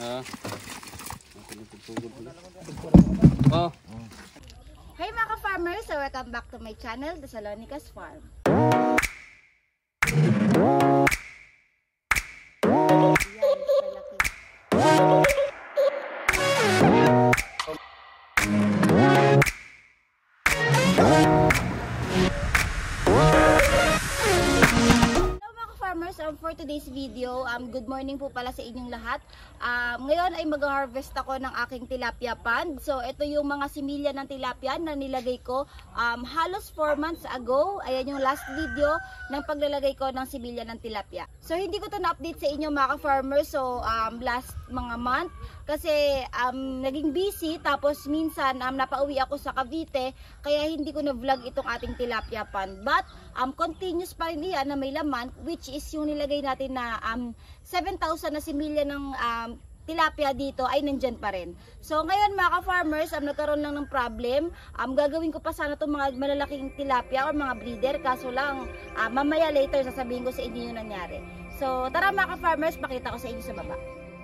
Oh. Hey mga ka-farmers! So welcome back to my channel, The Salonica's Farm. For today's video, good morning po pala sa inyong lahat. Ngayon ay mag-harvest ako ng aking tilapia pond. So ito yung mga similya ng tilapia na nilagay ko halos 4 months ago. Ayan yung last video ng paglalagay ko ng similya ng tilapia. So hindi ko to na-update sa inyo mga ka-farmers. So last mga month kasi naging busy, tapos minsan napauwi ako sa Cavite, kaya hindi ko na-vlog itong ating tilapia pond. But continuous pa rin iyan na may laman, which is yung nilagay natin na 7,000 na similya ng tilapia dito ay nandyan pa rin. So ngayon mga ka-farmers, nagkaroon lang ng problem. Gagawin ko pa sana itong mga malalaking tilapia or mga breeder, kaso lang mamaya later sasabihin ko sa inyo yung nangyari. So tara mga ka-farmers, pakita ko sa inyo sa baba.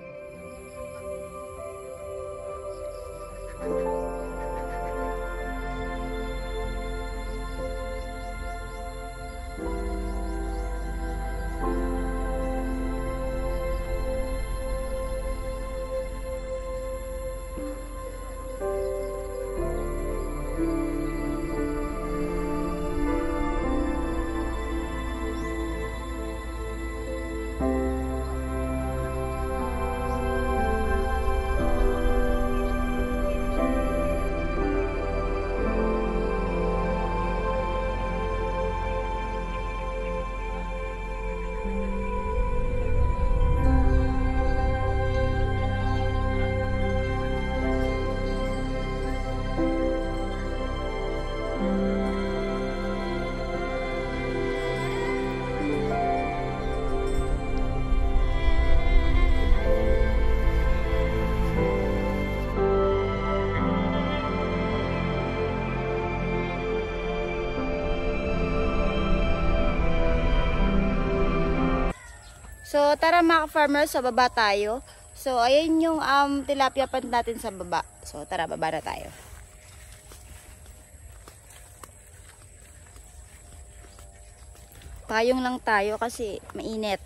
So tara mga farmers, sa baba tayo. So ayan yung tilapia pond natin sa baba. So tara, baba na tayo. Payong lang tayo kasi mainit.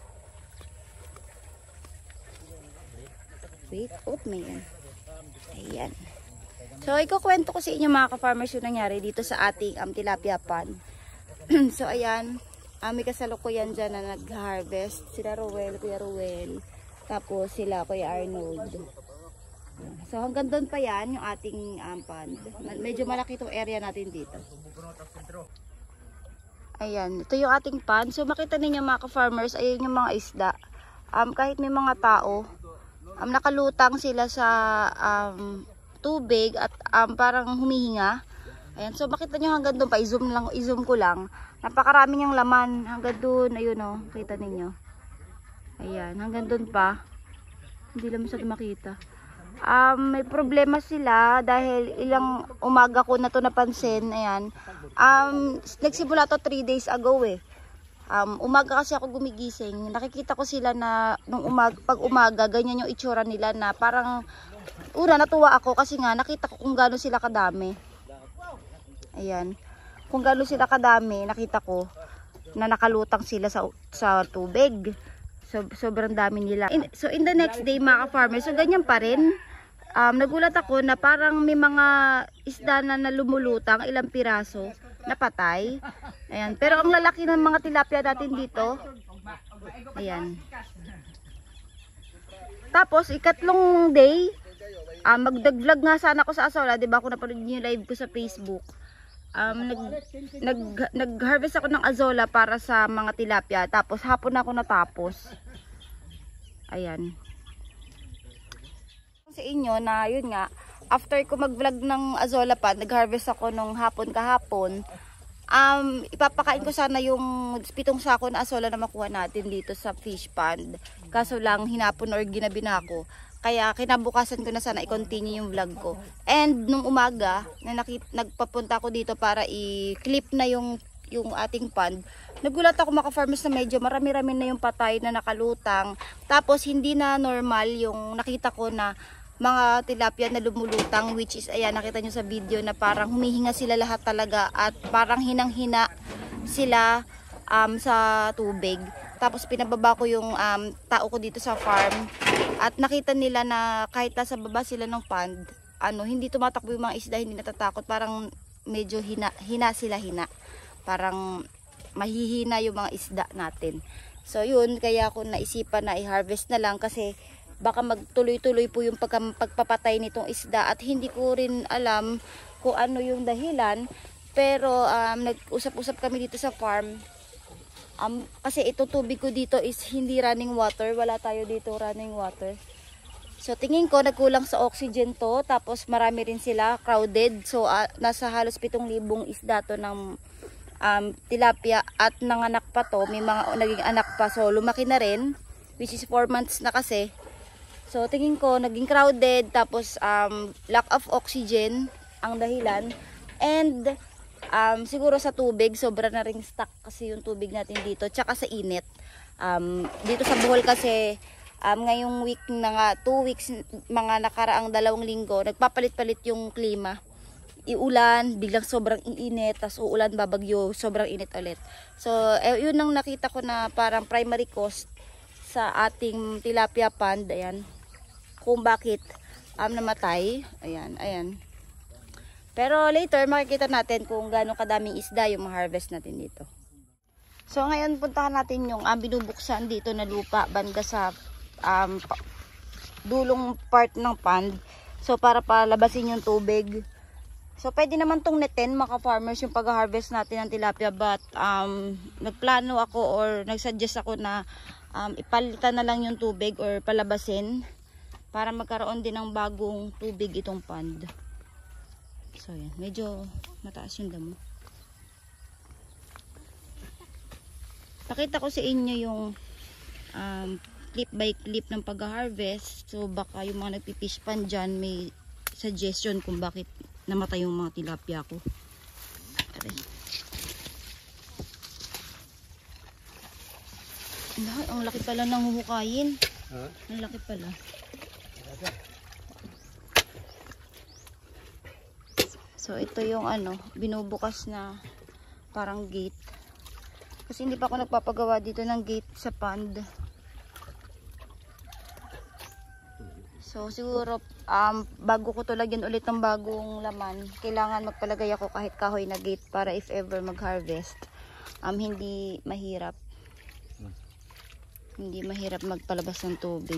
Wait, may yan. Ayan. So ikukwento ko sa inyo mga ka-farmers yung nangyari dito sa ating tilapia pond. So ayan, may kasalukuyan dyan na nag-harvest. Sila Rowel, Kuya Rowel. Tapos sila Kuya Arnold. So hanggang doon pa yan yung ating pond. Medyo malaki itong area natin dito. Ayan, ito yung ating pond. So makita ninyo mga ka-farmers, ayan yung mga isda. Kahit may mga tao, nakalutang sila sa tubig at parang humihinga. Ayan, so makita nyo hanggang doon pa, i-zoom ko lang. Napakarami niyang laman hanggang doon, ayun o, kita ninyo. Ayan, hanggang doon pa. Hindi lang masyado makita. May problema sila dahil ilang umaga ko na to napansin. Ayan. Nagsimula to 3 days ago eh. Umaga kasi ako gumigising. Nakikita ko sila na nung pag umaga, ganyan yung itsura nila na parang una natuwa ako kasi nga nakita ko kung gaano sila kadami. Ayan. Kung gaano sila kadami, nakita ko na nakalutang sila sa tubig. So, sobrang dami nila. So, in the next day, mga ka-farmers, so ganyan pa rin. Nagulat ako na parang may mga isda na lumulutang, ilang piraso, napatay. Ayan. Pero ang lalaki ng mga tilapia natin dito, ayan. Tapos, ikatlong day, magdag-vlog nga sana ako sa Azola. Diba ako napanood yung live ko sa Facebook. Nag-harvest ako ng Azola para sa mga tilapia. Tapos hapon na ako natapos. Ayan. Sa inyo na yun nga, after ko mag-vlog ng Azola pa, nag-harvest ako nung hapon kahapon. Ipapakain ko sana yung 7 sako na Azola na makuha natin dito sa fish pond. Kaso lang hinapon or ginabi na ako. Kaya kinabukasan ko na sana i-continue yung vlog ko. And nung umaga, nagpapunta ako dito para i-clip na yung ating pond. nagulat ako mga ka-farmers na medyo marami-rami na yung patay na nakalutang. Tapos hindi na normal yung nakita ko na mga tilapia na lumulutang, which is ayan, nakita nyo sa video na parang humihinga sila lahat talaga at parang hinang-hina sila sa tubig. Tapos pinababa ko yung tao ko dito sa farm at nakita nila na kahit nasa baba sila ng pond, hindi tumatakbo yung mga isda, hindi natatakot, parang medyo hina sila. Parang mahihina yung mga isda natin. So yun, kaya ako naisipan na i-harvest na lang kasi baka magtuloy-tuloy po yung pagpapatay nitong isda at hindi ko rin alam kung ano yung dahilan. Pero nag-usap-usap kami dito sa farm. Kasi ito tubig ko dito is hindi running water. Wala tayo dito running water. So tingin ko nagkulang sa oxygen to. Tapos marami rin sila, crowded. So nasa halos 7,000 isda to ng tilapia at nanganak pa to, may mga naging anak pa, so lumaki na rin, which is 4 months na kasi. So tingin ko naging crowded, tapos lack of oxygen ang dahilan, and siguro sa tubig, sobra na ring stuck kasi yung tubig natin dito, tsaka sa init. Dito sa Bohol kasi ngayong week na nga, 2 weeks, mga nakaraang 2 linggo, nagpapalit-palit yung klima. Iulan, biglang sobrang iinit, tas uulan, babagyo, sobrang init ulit. So, yun ang nakita ko na parang primary cause sa ating tilapia pond, ayan, kung bakit namatay, ayan. Pero later, makikita natin kung gaano kadaming isda yung ma-harvest natin dito. So, ngayon puntahan natin yung binubuksan dito na lupa, banda sa dulong part ng pond. So, para palabasin yung tubig. So, pwede naman tong netin, mga farmers, yung pag-harvest natin ng tilapia. But, nagplano ako or nagsuggest ako na ipalitan na lang yung tubig or palabasin para magkaroon din ng bagong tubig itong pond. So, yan. Medyo mataas yung damo. Pakita ko sa inyo yung clip by clip ng pag-harvest. So, baka yung mga nagpipish pan dyan may suggestion kung bakit namatay yung mga tilapia ko. Ang laki pala ng huhukayin. Ang laki pala. So ito yung binubukas na parang gate. Kasi hindi pa ako nagpapagawa dito ng gate sa pond. So siguro bago ko to lagyan ulit ng bagong laman, kailangan magpalagay ako kahit kahoy na gate para if ever mag-harvest, hindi mahirap. Hindi mahirap magpalabas ng tubig.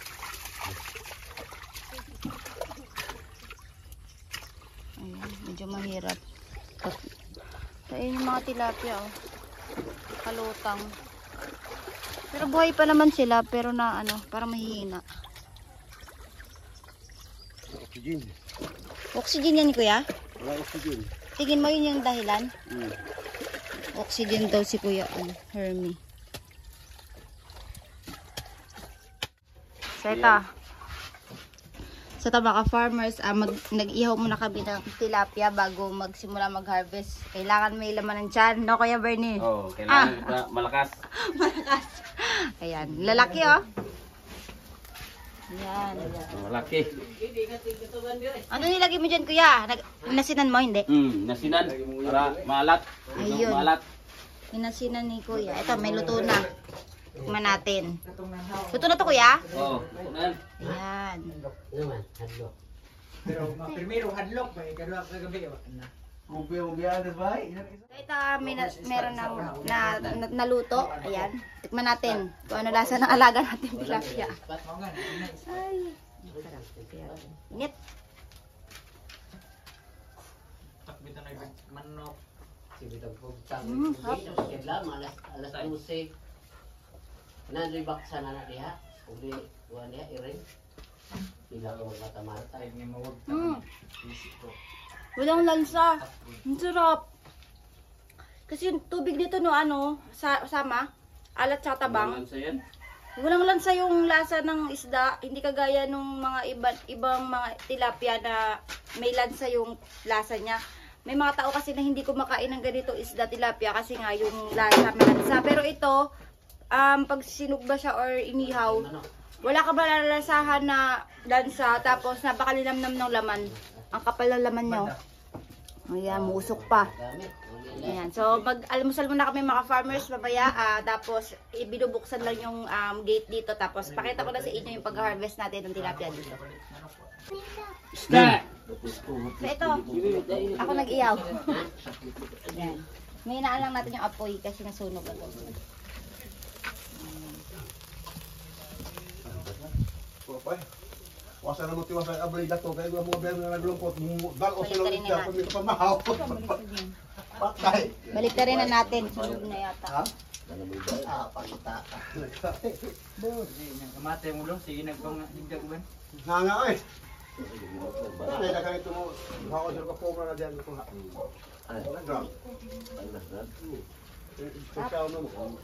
Ayan, medyo mahirap. Ayun yung mga tilapia, kalutang. Pero buhay pa naman sila, pero na parang mahihina. Oxygen. Oxygen yan, kuya? Wala oxygen. Tingin mo yun yung dahilan? Oxygen daw si kuya, Hermie. So ito mga farmers, nag-ihaw muna kami ng tilapia bago magsimula mag-harvest. Kailangan may laman ng tiyan, no Kuya Bernie? Oo, kailangan malakas. Malakas. Ayan, lalaki Ayan. Malaki. Ano nilagay mo dyan, kuya? Nasinan mo, hindi? Nasinan para maalat. Ayun. Maalat. Inasinan ni kuya. Ito, may luto na. Tikman natin. Luto na to, kuya? Oo. Ayan. Pero primero hadlock ba ikadwa kagabi na. Ito, meron ng naluto. Ayan. Tikman natin kung ano lasa ng alaga natin tilapia. Ay. Init. Takbita na manok. Sibitag pugtang. Hap. Kailan alas 12. Nandoy baksa na diha. Uli kuan diha iring. Pila ko mata-mata. Ay nga mawag Mm. isip ko. Walang lansa. Ang sarap. Kasi yung tubig dito sama, alat sa tabang. Walang lansa yung lasa ng isda. Hindi kagaya nung mga ibang mga tilapia na may lansa yung lasa niya. may mga tao kasi na hindi kumakain ng ganito isda tilapia kasi nga yung lasa malansa. Pero ito, pag sinugba siya or inihaw, wala ka malalasahan na lansa, tapos napakalinamnam ng laman. Ang kapal ng laman nyo. Ayan, musok pa. Ayan. So, mag-almusal muna kami mga farmers, babaya. Tapos, ibinubuksan lang yung gate dito. Tapos, pakita ko na sa inyo yung pag-harvest natin ng tilapia dito. So, ito. Ako nag-iyaw. Ayan. May inaan lang natin yung apoy kasi nasunog ito. Wasa na mo tiwasa abay dato kay mga bero na naglungkot dal o sila niya kung may pamahaw. Patay. Balik na rin na natin. Sunog na yata. Ha? Pakita. Kamatay mo lang, sige nagpang higdag ba? Nga eh. Ay na kanito mo. Hako sa ko na diyan ko. Ano gram? Sa mo.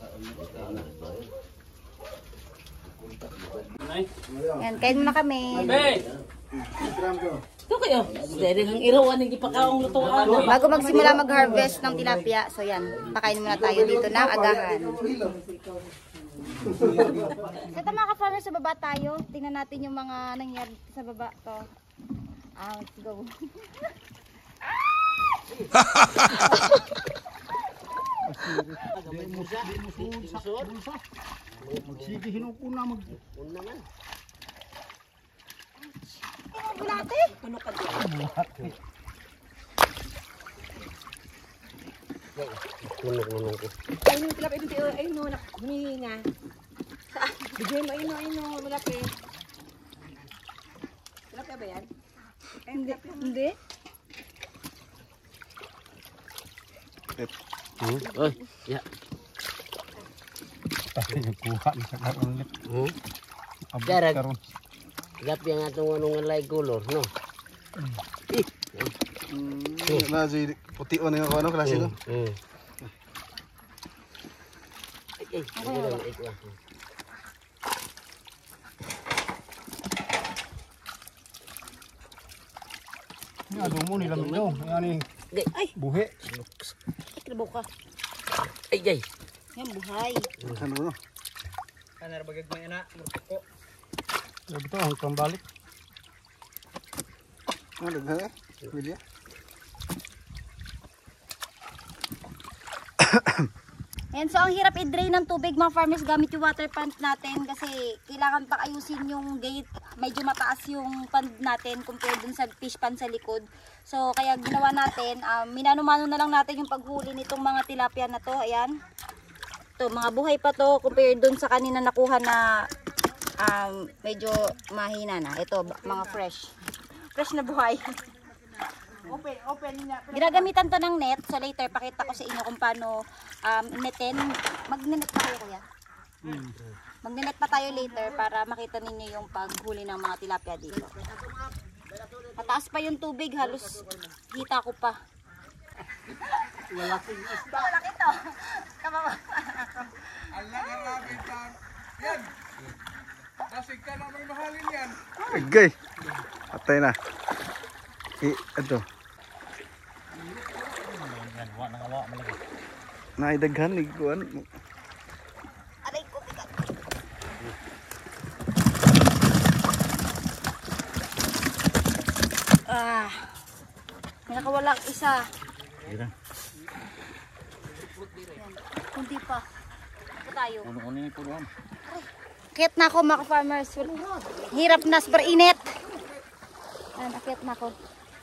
Yan, kain muna kami. Ito kayo. Dahil ang irawan ng ipakaong lutuan. Bago magsimula mag-harvest ng tilapia, so yan, pakain muna tayo dito ng agahan. So ito mga ka-farmers, sa baba tayo. Tingnan natin yung mga nangyari sa baba to. Let's go. Sige hinukuna mag Unangan. Bulate. Nunok ko. Ayun yung tilapia ito. Ayun no, humihinga. Bigyan mo, ayun no, malaki. Tilapia ba yan? Hindi. Hindi. Oy, ya. Kasi kuha ni sa karon ulit. Darag. Tilapia nga itong anong alay color, no? Na si puti o na yung ano klase no. Ni ado mo ni lamig daw. Ani Ay, buhi. trabaho ka. Ay, ay. Yan, buhay. Ano no? Kanar bagag may anak, murko. Sabi to ang pambalik. Ano ba? Wilya. Ayan, so ang hirap i-drain ng tubig mga farmers gamit yung water pump natin kasi kailangan pa ayusin yung gate. Medyo mataas yung pond natin compared dun sa fish pond sa likod. So kaya ginawa natin, minano-mano na lang natin yung paghuli nitong mga tilapia na to. Ayan. To, mga buhay pa to compared dun sa kanina nakuha na medyo mahina na. Ito, mga fresh. Fresh na buhay. Open niya. Ginagamitan to ng net. So later, pakita ko sa inyo kung paano netin. Magnenet pa tayo kuya. Magnenet pa tayo later para makita ninyo yung paghuli ng mga tilapia dito. Mataas pa yung tubig. Halos hita ko pa. Malaki to. Kamama. Agay. Patay na. Ito. Naidaghan ni kuan. Aray ko, bigat. May nakawalang isa. Yan. Kunti pa. Ito tayo. Puno-puno yung punuan. Akyat na ako mga farmers. Hirap na, super init. Ayan, akyat na ako.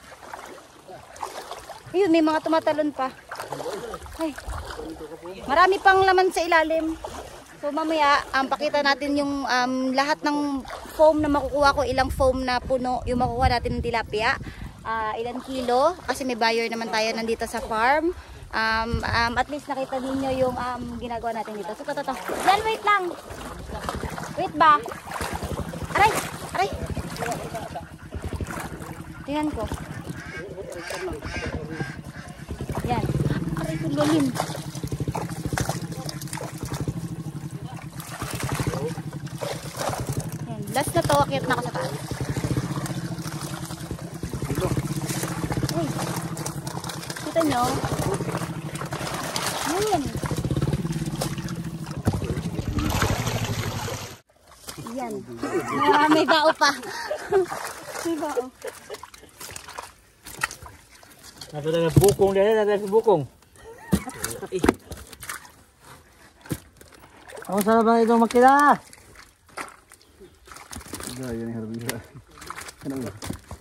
Ayun, may mga tumatalon pa. Ay, marami pang laman sa ilalim. So mamaya, pakita natin yung lahat ng foam na makukuha ko. Ilang foam na puno yung makukuha natin ng tilapia. Ilang kilo. Kasi may buyer naman tayo nandito sa farm. At least nakita ninyo yung ginagawa natin dito. So, ito. Yan, wait lang. Wait ba? Aray! Aray! Tingnan ko. Yan. Aray, kung galing. Yan. Last na to, akyat na ako sa taas. Uy. nyo? Yun. Yan. May bao pa. May bao. Nasa na bukong din, nasa bukong. Ako sana ba itong makina? Yan yung harbisa. Ano ba?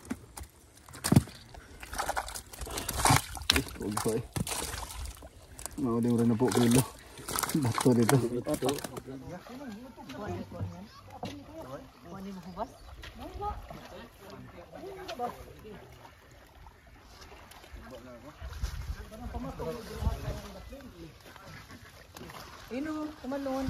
Huwag ko eh. Mauling rin na po kilo. Bato dito. Ino, kumalon.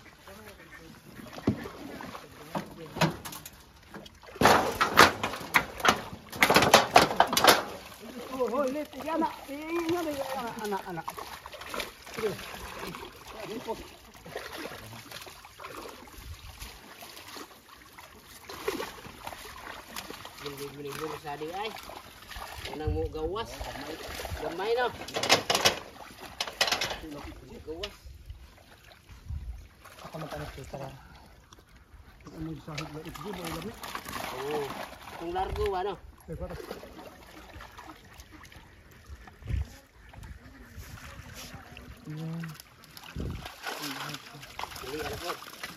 Bilig-bilig sa di ay. Nang mo gawas. Gamay na. Gawas. Ako magtanong siya para. Oo. Kung largo ano? Dili ano po?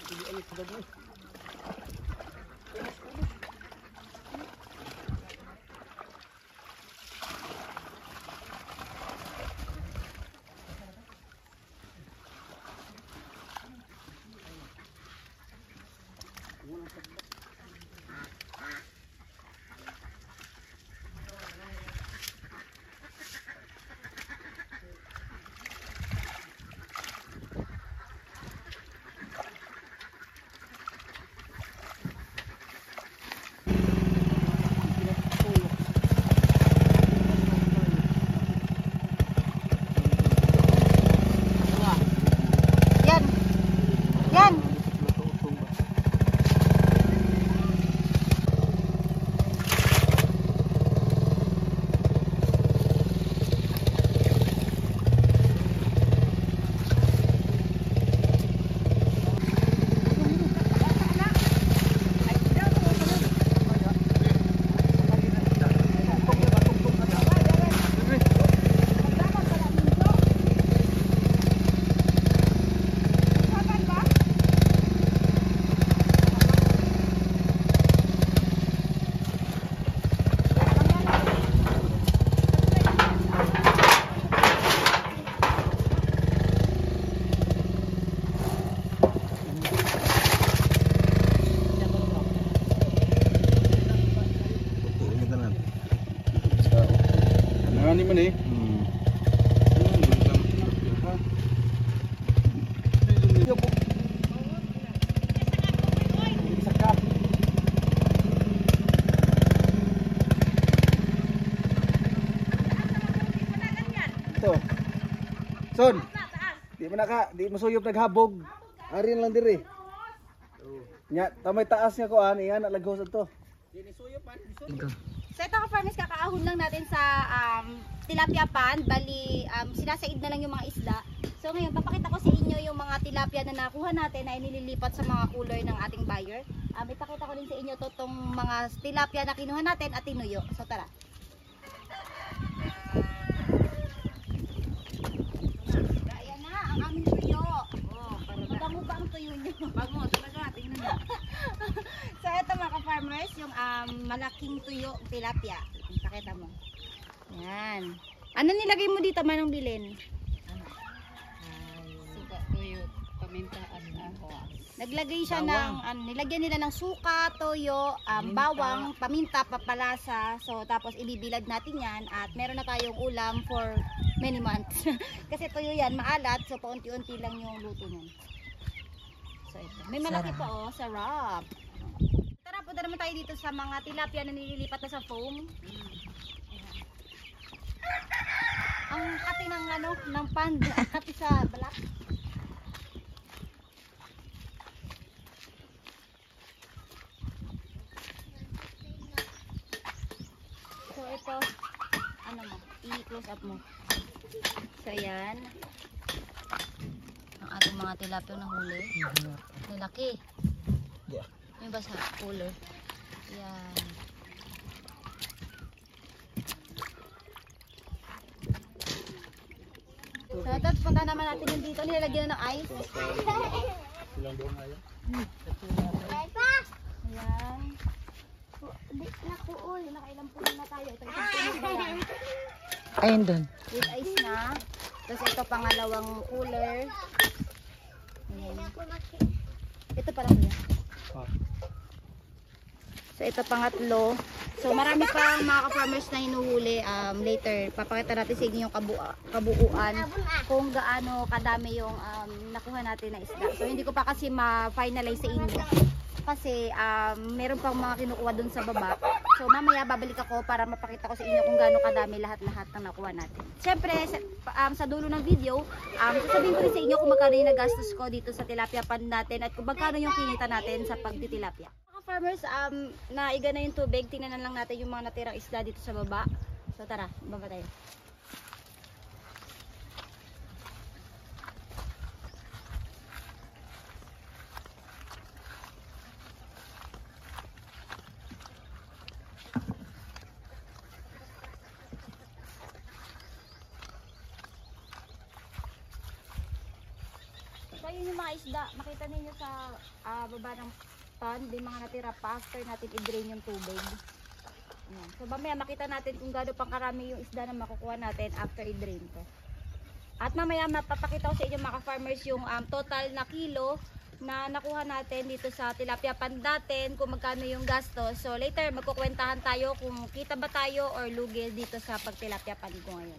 Yan. Yan. Ano man eh? Ito. Son. Di mo suyop naghabog. Arin lang diri. Nya, tamay taas niya ko ani, ana lagos to. So ito ka-farmers, kakaahon lang natin sa tilapia pan. Bali, sinasaid na lang yung mga isda. So ngayon, papakita ko sa inyo yung mga tilapia na nakuha natin na inililipat sa mga cooler ng ating buyer. Ipakita ko din sa inyo to tong mga tilapia na kinuha natin at tinuyo. So tara. Ayan na, ang aming tuyo. Mabango ba ang tuyo nyo? Bango, talaga, tingnan nyo. So ito mga ka-farmers, yung malaking tuyo tilapia. Pakita mo. Yan. Ano nilagay mo dito, Manong Bilin? Suka, tuyo, paminta at ahos. Naglagay siya ng, nilagyan nila ng suka, toyo, bawang, paminta, papalasa. So, tapos ibibilad natin yan at meron na tayong ulam for many months. Kasi toyo yan, maalat. So, paunti-unti lang yung luto nun. So, ito. May malaki pa oh, sarap. Tara, punta naman tayo dito sa mga tilapia na nililipat na sa foam. Ang kati ng ano, ng pan, kati sa balak. So ito, ano mo, i-close up mo. So, ayan. Ang ating mga tilapia na huli. Lalaki. Yeah. Yung basa, cooler. Ayan. So, ito, punta naman natin yung dito. Nilalagyan na ng ice. Ayan. Nakuul. Nakailang puno na tayo. Ito, isang puno pa lang. Ayun dun. With ice na. Tapos ito, pangalawang cooler. Ayan. Ito pa lang yan. So, ito pangatlo. So, marami pa mga ka-farmers na hinuhuli. Later, papakita natin sa inyo yung kabuuan kung gaano kadami yung nakuha natin na isda. So, hindi ko pa kasi ma-finalize sa inyo. Kasi, meron pang mga kinukuha dun sa baba. So, mamaya babalik ako para mapakita ko sa inyo kung gaano kadami lahat-lahat ng nakuha natin. Siyempre, sa dulo ng video, sasabihin ko rin sa inyo kung magkano yung nagastos ko dito sa tilapia pan natin at kung magkano yung kinita natin sa pagtitilapia. Farmers, naiga na yung tubig. Tingnan lang natin yung mga natirang isda dito sa baba. So tara, baba tayo. So yun yung mga isda. Makita ninyo sa baba ng pond, yung mga natira pa after natin i-drain yung tubig. Ayan. So mamaya makita natin kung gaano pang karami yung isda na makukuha natin after i-drain to. At mamaya mapapakita ko sa inyo mga farmers yung total na kilo na nakuha natin dito sa tilapia pond natin, kung magkano yung gasto. So later magkukwentahan tayo kung kita ba tayo or lugi dito sa pagtilapia pond ko ngayon.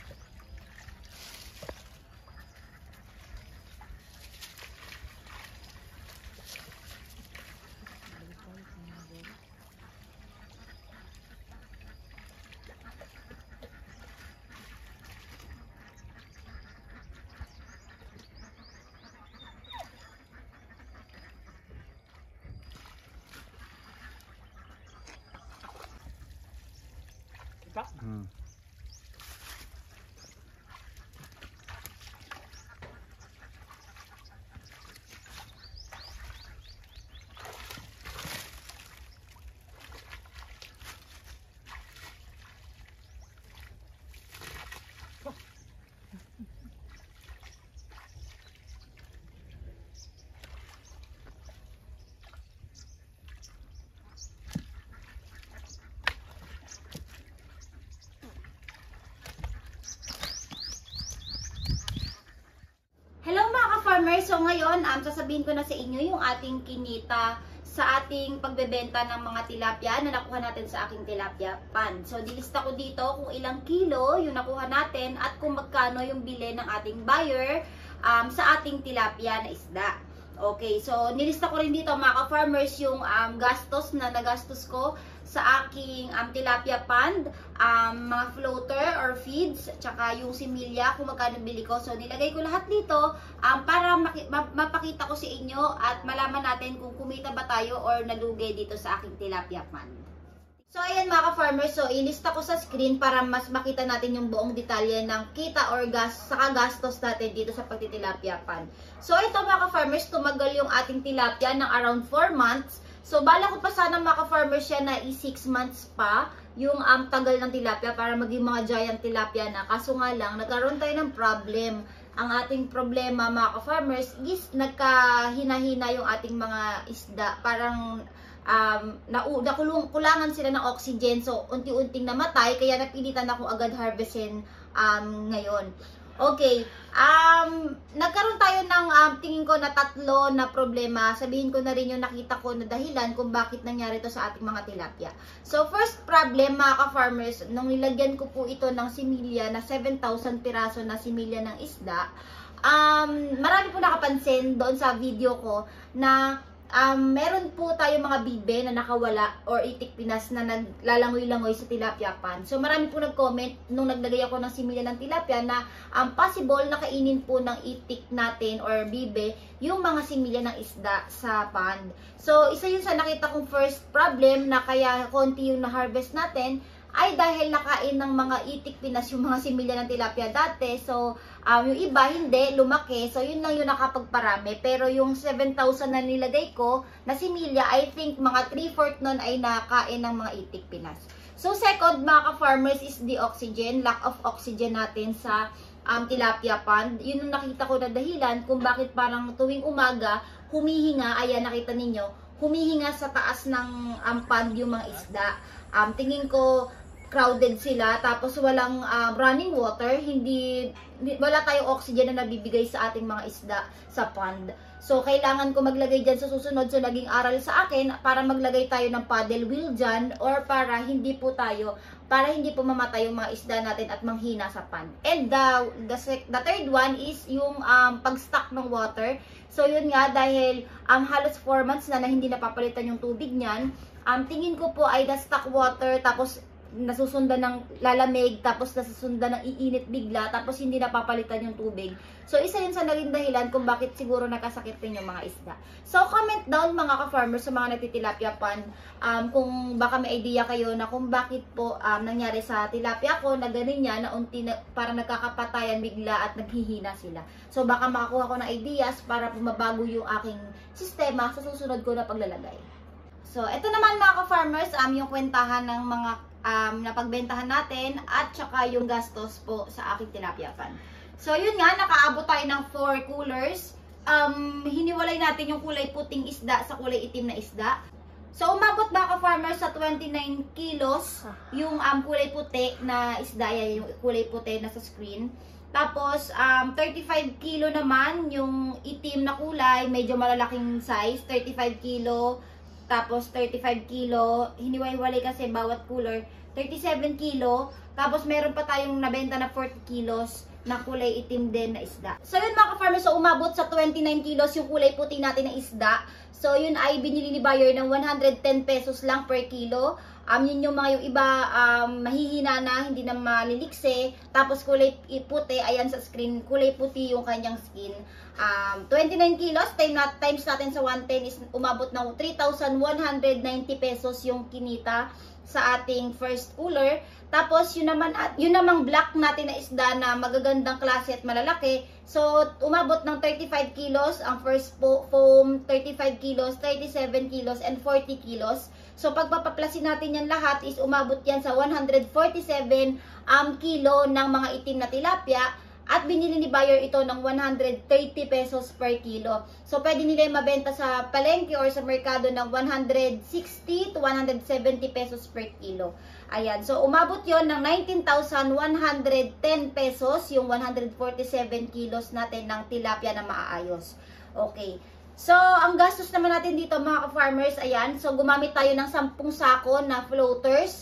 Farmers, so ngayon sasabihin ko na sa inyo yung ating kinita sa ating pagbebenta ng mga tilapia na nakuha natin sa aking tilapia pan. So dilista ko dito kung ilang kilo yung nakuha natin at kung magkano yung bili ng ating buyer sa ating tilapia na isda. Okay, so nilista ko rin dito mga ka-farmers yung gastos na nagastos ko sa aking tilapia pond, mga floater or feeds, tsaka yung similya kung magkano bili ko. So nilagay ko lahat dito para mapakita ko sa inyo at malaman natin kung kumita ba tayo or nalugi dito sa aking tilapia pond. So ayan mga ka-farmers, so ilista ko sa screen para mas makita natin yung buong detalye ng kita or saka gastos natin dito sa pagtitilapia pan. So ito mga ka-farmers, tumagal yung ating tilapia ng around 4 months. So bala ko pa sana mga ka-farmers siya na 6 months pa yung tagal ng tilapia para maging mga giant tilapia na. Kaso nga lang, nagkaroon tayo ng problem. Ang ating problema mga ka-farmers is nagkahina-hina yung ating mga isda. Parang kulangan sila ng oxygen, so unti-unting namatay, kaya napilitan ako agad harvestin ngayon. Okay, nagkaroon tayo ng tingin ko na 3 na problema. Sabihin ko na rin yung nakita ko na dahilan kung bakit nangyari to sa ating mga tilapia. So first problem mga ka-farmers, nung nilagyan ko po ito ng similya na 7,000 piraso na similya ng isda, marami po nakapansin doon sa video ko na meron po tayo mga bibe na nakawala or itik pinas na naglalangoy-langoy sa tilapia pan. So marami po nag-comment nung naglagay ako ng similya ng tilapia na possible na kainin po ng itik natin or bibe yung mga similya ng isda sa pond. So isa yun sa nakita kong first problem na kaya konti yung na-harvest natin. ay dahil nakain ng mga itik Pinas yung mga similya ng tilapia dati. So, yung iba hindi, lumaki. So, yun lang yung nakapagparami. Pero yung 7,000 na nilagay ko na similya, I think mga 3/4 nun ay nakain ng mga itik Pinas. So, second mga ka-farmers is the oxygen, lack of oxygen natin sa tilapia pond. Yun yung nakita ko na dahilan kung bakit parang tuwing umaga, humihinga, ayan nakita ninyo, humihinga sa taas ng pond yung mga isda. Tingin ko crowded sila, tapos walang running water, wala tayong oxygen na nabibigay sa ating mga isda sa pond. So, kailangan ko maglagay dyan sa susunod. So, naging aral sa akin para maglagay tayo ng paddle wheel dyan or para hindi po mamatay yung mga isda natin at manghina sa pond. And the third one is yung pag-stock ng water. So, yun nga, dahil halos 4 months na hindi napapalitan yung tubig niyan, tingin ko po ay na-stock water, tapos nasusundan ng lalamig, tapos nasusundan ng iinit bigla, tapos hindi napapalitan yung tubig. So, isa yun sa naging dahilan kung bakit siguro nakasakit rin yung mga isda. So, comment down mga ka-farmers sa mga nagtitilapia pond, kung baka may idea kayo na kung bakit po nangyari sa tilapia ko na ganyan na parang nagkakapatayan bigla at naghihina sila. So, baka makakuha ko ng ideas para pumabago yung aking sistema sa susunod ko na paglalagay. So, ito naman mga ka-farmers, yung kwentahan ng mga napagbentahan natin at saka yung gastos po sa aking tilapia pan. So, yun nga, nakaabot tayo ng 4 coolers. Hiniwalay natin yung kulay puting isda sa kulay itim na isda. So, umabot mga ka-farmers sa 29 kilos yung kulay puti na isda, yan yung kulay puti na sa screen. Tapos, 35 kilo naman yung itim na kulay, medyo malalaking size, 35 kilo. Tapos, 35 kilo, hiniwalay kasi bawat cooler, 37 kilo. Tapos, meron pa tayong nabenta na 40 kilos na kulay itim din na isda. So, yun mga ka-farmers, so umabot sa 29 kilos yung kulay puti natin na isda. So, yun ay binili ni buyer ng 110 pesos lang per kilo. Yun yung mga yung iba mahihina na, hindi na malilikse. Tapos, kulay puti, ayan sa screen, kulay puti yung kanyang skin. 29 kilos times natin sa 110 is umabot ng 3,190 pesos yung kinita sa ating first cooler. Tapos yun namang black natin na isda na magagandang klase at malalaki. So umabot ng 35 kilos ang first foam, 35 kilos, 37 kilos and 40 kilos. So pagpapaplasin natin yan lahat is umabot yan sa 147 kilo ng mga itim na tilapia. At binili ni buyer ito ng 130 pesos per kilo. So, pwede nila yung mabenta sa palengke or sa merkado ng 160 to 170 pesos per kilo. Ayan. So, umabot yon ng 19,110 pesos yung 147 kilos natin ng tilapia na maaayos. Okay. So, ang gastos naman natin dito mga ka-farmers, ayan. So, gumamit tayo ng 10 sako na floaters.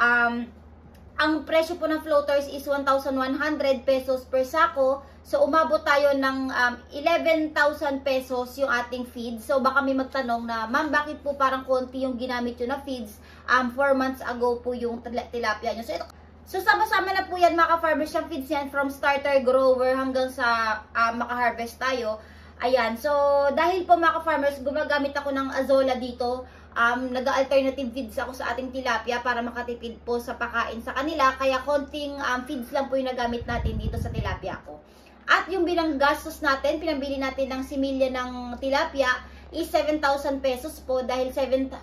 Ang presyo po ng floaters is 1,100 pesos per sako. So, umabot tayo ng 11,000 pesos yung ating feeds. So, baka may magtanong na, ma'am, bakit po parang konti yung ginamit nyo na feeds? 4 months ago po yung tilapia nyo. So, sama-sama na po yan mga ka-farmers yung feeds yan from starter grower hanggang sa maka-harvest tayo. Ayan. So, dahil po mga ka-farmers, gumagamit ako ng Azola dito. Nag-alternative feeds ako sa ating tilapia para makatipid po sa pakain sa kanila. Kaya konting feeds lang po yung nagamit natin dito sa tilapia ko. At yung bilang gastos natin, pinabili natin ng similya ng tilapia is 7,000 pesos po dahil 7,000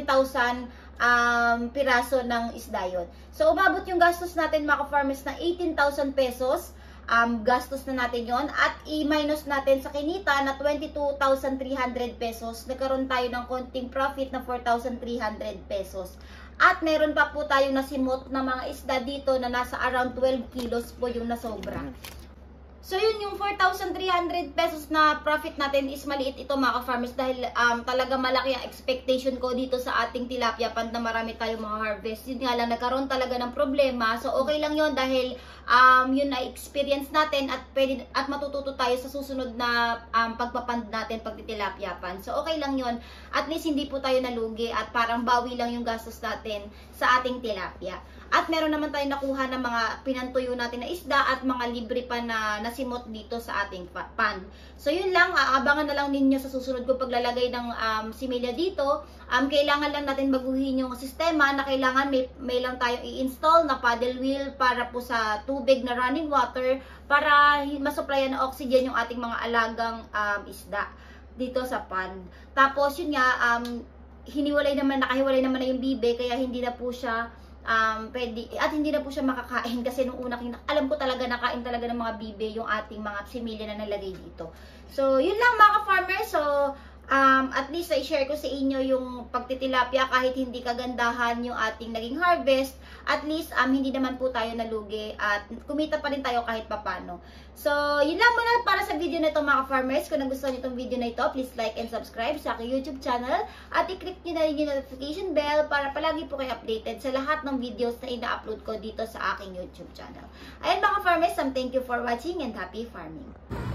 piraso ng isda yun. So, umabot yung gastos natin mga ka-farmers na 18,000 pesos. Gastos na natin yon at i-minus natin sa kinita na 22,300 pesos. Nagkaroon tayo ng konting profit na 4,300 pesos. At meron pa po tayong nasimot na mga isda dito na nasa around 12 kilos po yung nasobra. So yun yung 4,300 pesos na profit natin is maliit ito mga ka-farmers dahil talaga malaki ang expectation ko dito sa ating tilapia pond na marami tayong mga harvest. Yun nga lang, nagkaroon talaga ng problema. So okay lang yun dahil yun ay experience natin at matututo tayo sa susunod na pagpapand natin pagtitilapia pond. So okay lang yun. At least hindi po tayo nalugi at parang bawi lang yung gastos natin sa ating tilapia. At meron naman tayo nakuha ng mga pinantuyo natin na isda at mga libre pa na nasimot dito sa ating pan. So yun lang, aabangan na lang ninyo sa susunod ko paglalagay ng similya dito. Kailangan lang natin baguhin yung sistema na kailangan may lang tayong i-install na paddle wheel para po sa tubig na running water para masupplyan ng oxygen yung ating mga alagang isda dito sa pan. Tapos yun nga, nakahiwalay naman na yung bibe kaya hindi na po siya pwede, at hindi na po siya makakain kasi nung una, alam ko talaga nakain talaga ng mga bibe yung ating mga similya na nalagay dito. So, yun lang mga ka-farmer. So, at least i-share ko sa inyo yung pagtitilapia kahit hindi kagandahan yung ating naging harvest. At least, hindi naman po tayo nalugi at kumita pa rin tayo kahit papano. So, yun lang muna para sa video na ito mga ka-farmers. Kung nagustuhan niyo itong video na ito, please like and subscribe sa aking YouTube channel. At i-click nyo na rin yung notification bell para palagi po kayo updated sa lahat ng videos na ina-upload ko dito sa aking YouTube channel. Ayan mga ka-farmers, thank you for watching and happy farming.